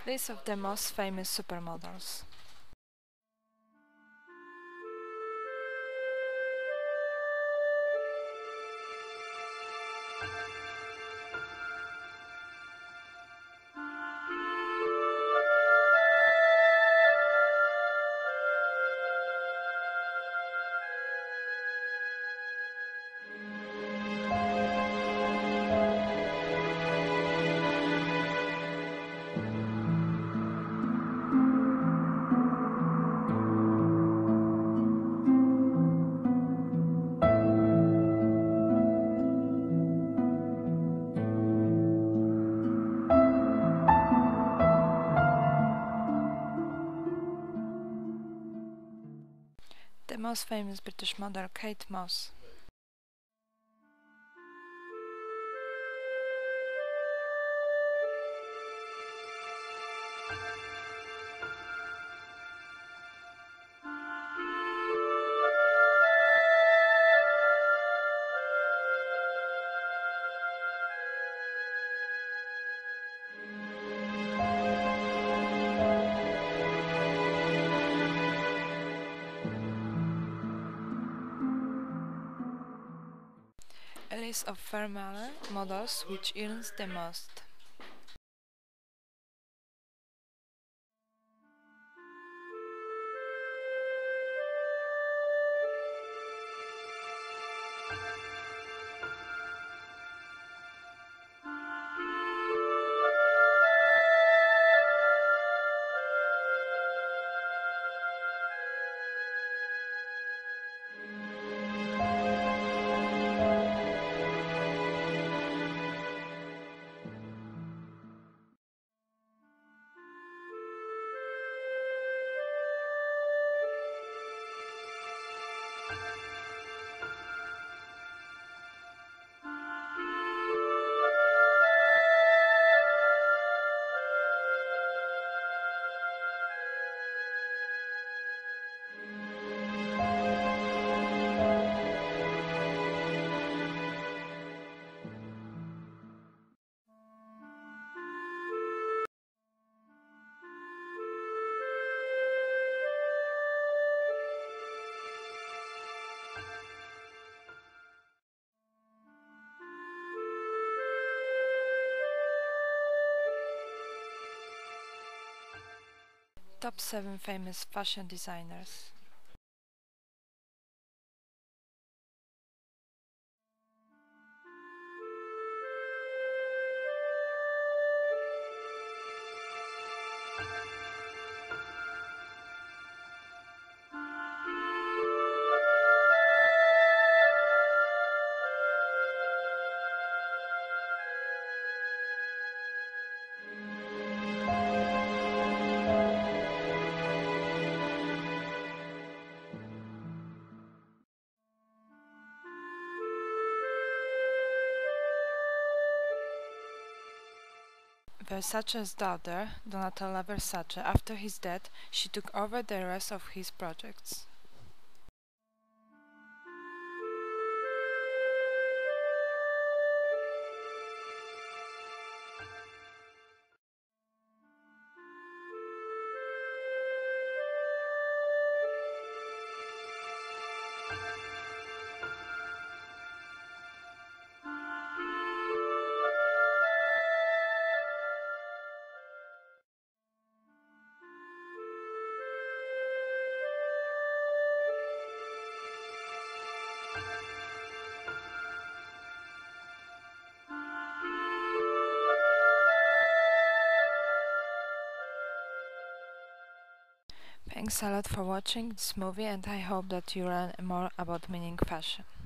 List of the most famous supermodels. The most famous British model, Kate Moss. A list of female models which earns the most. Top 7 famous fashion designers. Versace's daughter, Donatella Versace, after his death, she took over the rest of his projects. Thanks a lot for watching this movie, and I hope that you learn more about meaning fashion.